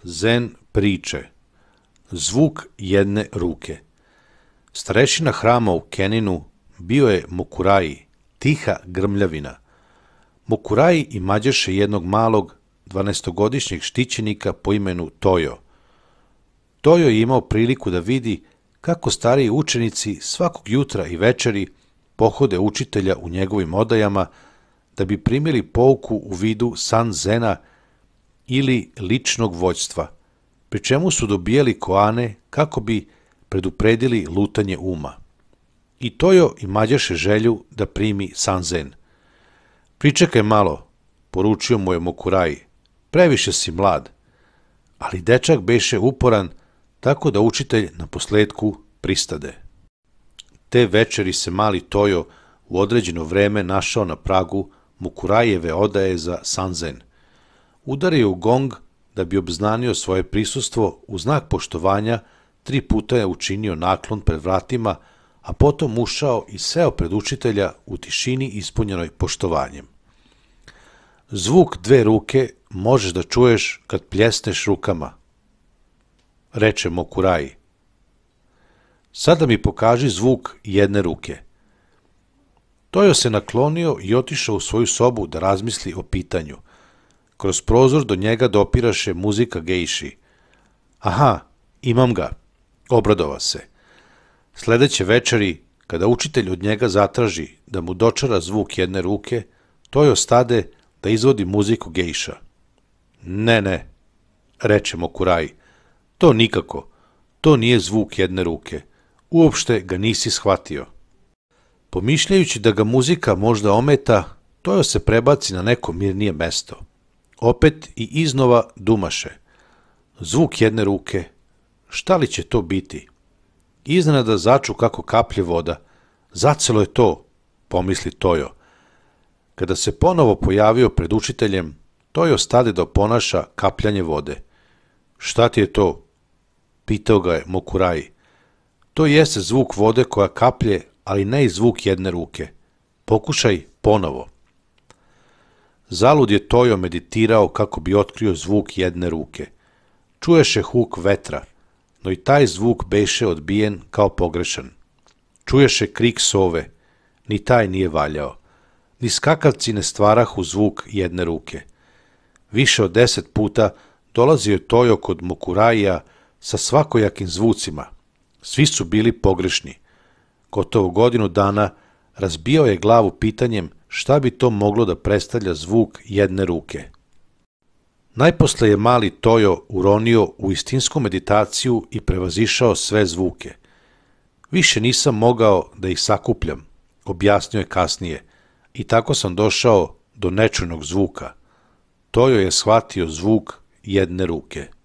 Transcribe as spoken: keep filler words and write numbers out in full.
Zen priče. Zvuk jedne ruke. Starešina hrama u Keninu bio je Mokuraji, tiha grmljavina. Mokuraji imađeše jednog malog, dvanaestogodišnjeg štićenika po imenu Tojo. Tojo je imao priliku da vidi kako stariji učenici svakog jutra i večeri pohode učitelja u njegovim odajama da bi primili pouku u vidu san zena ili ličnog vođstva, pri čemu su dobijali koane kako bi predupredili lutanje uma. I Tojo imađeše želju da primi san zen. Pričekaj malo, poručio mu je Mokuraji, previše si mlad, ali dečak beše uporan, tako da učitelj na posledku pristade. Te večeri se mali Tojo u određeno vreme našao na pragu Mokurajeve odaje za san zen. Udario u gong da bi obznanio svoje prisustvo u znak poštovanja, tri puta je učinio naklon pred vratima, a potom ušao i seo pred učitelja u tišini ispunjenoj poštovanjem. Zvuk dve ruke možeš da čuješ kad pljesneš rukama, reče Mokuraji. Sada mi pokaži zvuk jedne ruke. Tojo se naklonio i otišao u svoju sobu da razmisli o pitanju. Kroz prozor do njega dopiraše muzika gejši. Aha, imam ga, obradova se. Sledeće večeri, kada učitelj od njega zatraži da mu dočara zvuk jedne ruke, Tojo stade da izvodi muziku gejša. Ne, ne, reče Mokuraji, to nikako, to nije zvuk jedne ruke, uopšte ga nisi shvatio. Pomišljajući da ga muzika možda ometa, Tojo se prebaci na neko mirnije mesto. Opet i iznova dumaše. Zvuk jedne ruke, šta li će to biti? Iznenada začu kako kaplje voda. Zacelo je to, pomisli Tojo. Kada se ponovo pojavio pred učiteljem, Tojo stade da oponaša kapljanje vode. Šta ti je to? Pitao ga je Mokuraji. To jeste zvuk vode koja kaplje, ali ne i zvuk jedne ruke. Pokušaj ponovo. Zalud je Tojo meditirao kako bi otkrio zvuk jedne ruke. Čuješe huk vetra, no i taj zvuk beše odbijen kao pogrešan. Čuješe krik sove, ni taj nije valjao. Ni skakavci ne stvarahu zvuk jedne ruke. Više od deset puta dolazio je Tojo kod Mokurajija sa svakojakim zvucima. Svi su bili pogrešni. Gotovo godinu dana razbijao je glavu pitanjem šta bi to moglo da predstavlja zvuk jedne ruke. Najposle je mali Tojo uronio u istinsku meditaciju i prevazišao sve zvuke. Više nisam mogao da ih sakupljam, objasnio je kasnije, i tako sam došao do nečujnog zvuka. Tojo je shvatio zvuk jedne ruke.